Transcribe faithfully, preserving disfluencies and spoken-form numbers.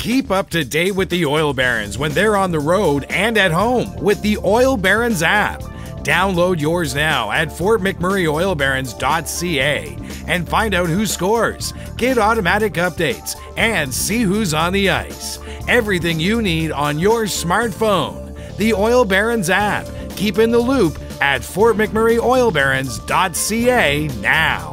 Keep up to date with the Oil Barons when they're on the road and at home with the Oil Barons app. Download yours now at fort mcmurray oil barons dot c a and find out who scores, get automatic updates, and see who's on the ice. Everything you need on your smartphone. The Oil Barons app. Keep in the loop at fort mcmurray oil barons dot c a now.